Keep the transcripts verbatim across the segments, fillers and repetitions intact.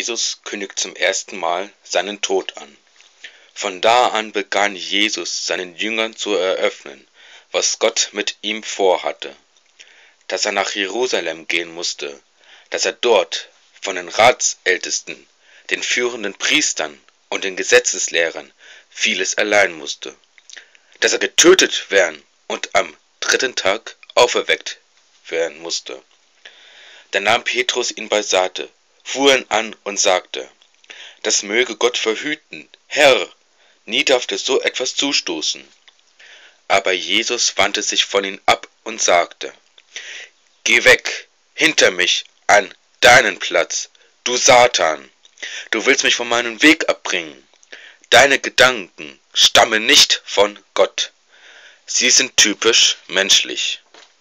Jesus kündigt zum ersten Mal seinen Tod an. Von da an begann Jesus seinen Jüngern zu eröffnen, was Gott mit ihm vorhatte, dass er nach Jerusalem gehen musste, dass er dort von den Ratsältesten, den führenden Priestern und den Gesetzeslehrern vieles erleiden musste, dass er getötet werden und am dritten Tag auferweckt werden musste. Da nahm Petrus ihn beiseite, fuhr ihn an und sagte: Das möge Gott verhüten, Herr, nie darf dir so etwas zustoßen. Aber Jesus wandte sich von ihm ab und sagte: Geh weg, hinter mich, an deinen Platz, du Satan, du willst mich von meinem Weg abbringen. Deine Gedanken stammen nicht von Gott. Sie sind typisch menschlich.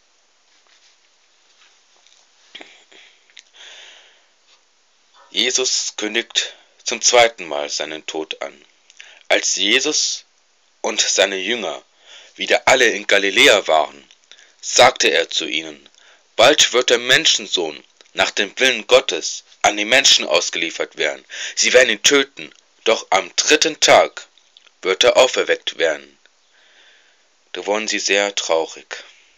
Jesus kündigt zum zweiten Mal seinen Tod an. Als Jesus und seine Jünger wieder alle in Galiläa waren, sagte er zu ihnen: Bald wird der Menschensohn nach dem Willen Gottes an die Menschen ausgeliefert werden. Sie werden ihn töten, doch am dritten Tag wird er auferweckt werden. Da wurden sie sehr traurig.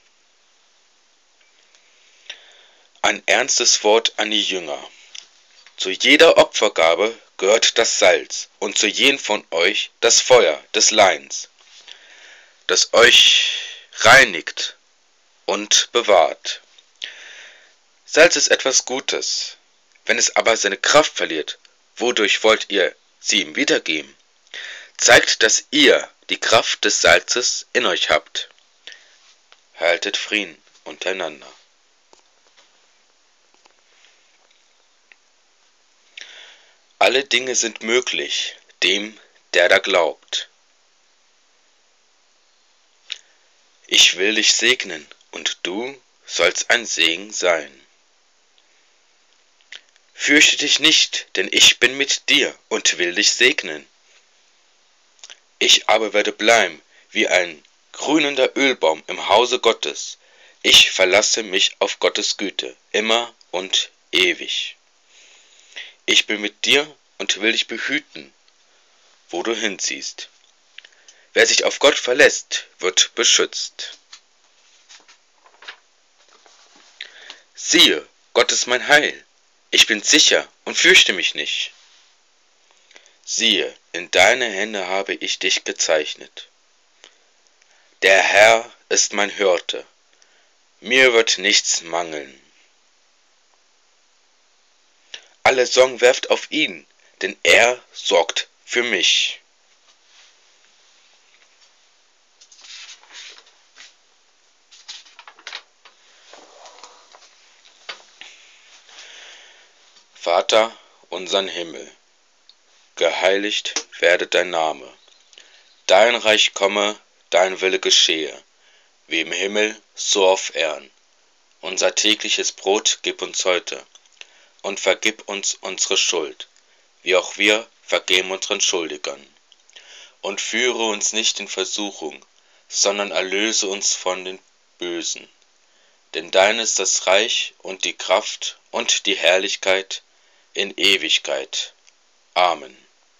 Ein ernstes Wort an die Jünger. Zu jeder Opfergabe gehört das Salz und zu jedem von euch das Feuer des Leins, das euch reinigt und bewahrt. Salz ist etwas Gutes. Wenn es aber seine Kraft verliert, wodurch wollt ihr sie ihm wiedergeben? Zeigt, dass ihr die Kraft des Salzes in euch habt. Haltet Frieden untereinander. Alle Dinge sind möglich dem, der da glaubt. Ich will dich segnen, und du sollst ein Segen sein. Fürchte dich nicht, denn ich bin mit dir und will dich segnen. Ich aber werde bleiben wie ein grünender Ölbaum im Hause Gottes. Ich verlasse mich auf Gottes Güte, immer und ewig. Ich bin mit dir und will dich behüten, wo du hinziehst. Wer sich auf Gott verlässt, wird beschützt. Siehe, Gott ist mein Heil. Ich bin sicher und fürchte mich nicht. Siehe, in deine Hände habe ich dich gezeichnet. Der Herr ist mein Hirte. Mir wird nichts mangeln. Alle Sorgen werft auf ihn, denn er sorgt für mich. Vater, unseren Himmel, geheiligt werde dein Name. Dein Reich komme, dein Wille geschehe, wie im Himmel, so auf Erden. Unser tägliches Brot gib uns heute und vergib uns unsere Schuld, wie auch wir vergeben unseren Schuldigern. Und führe uns nicht in Versuchung, sondern erlöse uns von den Bösen. Denn dein ist das Reich und die Kraft und die Herrlichkeit in Ewigkeit. Amen.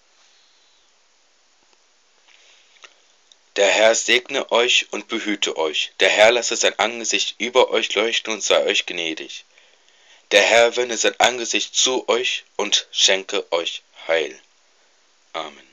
Der Herr segne euch und behüte euch. Der Herr lasse sein Angesicht über euch leuchten und sei euch gnädig. Der Herr wende sein Angesicht zu euch und schenke euch Heil. Amen.